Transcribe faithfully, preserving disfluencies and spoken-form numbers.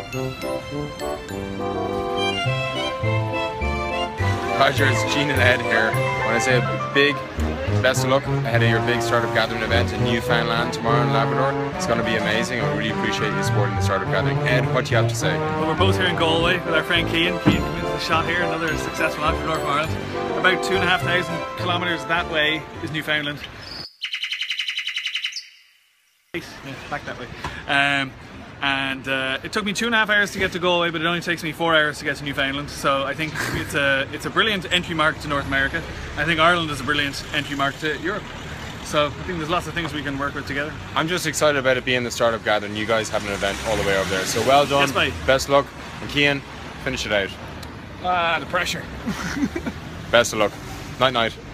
Roger, it's Gene and Ed here. When I say a big best of luck ahead of your big startup gathering event in Newfoundland tomorrow in Labrador. It's going to be amazing. I really appreciate you supporting the startup gathering. Ed, what do you have to say? Well, we're both here in Galway with our friend Cian. Cian came into the shot here, another successful entrepreneur from Ireland. About two and a half thousand kilometres that way is Newfoundland. Yeah, back that way. Um, and uh, it took me two and a half hours to get to Galway, but it only takes me four hours to get to Newfoundland. So I think it's a it's a brilliant entry market to North America. I think Ireland is a brilliant entry market to Europe. So I think there's lots of things we can work with together. I'm just excited about it being the startup gathering. You guys have an event all the way over there. So well done. Yes, mate. Best luck. And Cian, finish it out. Ah, the pressure. Best of luck. Night night.